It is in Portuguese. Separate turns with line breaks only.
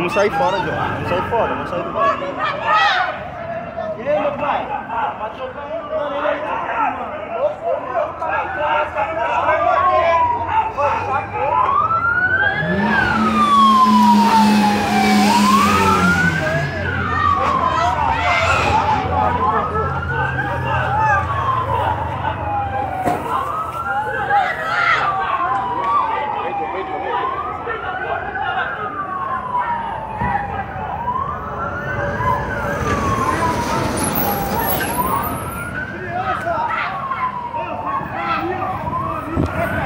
Vamos sair fora, João. Vamos sair fora, vamos sair fora.
E aí, meu pai? Vai trocar um dano aí. Criança!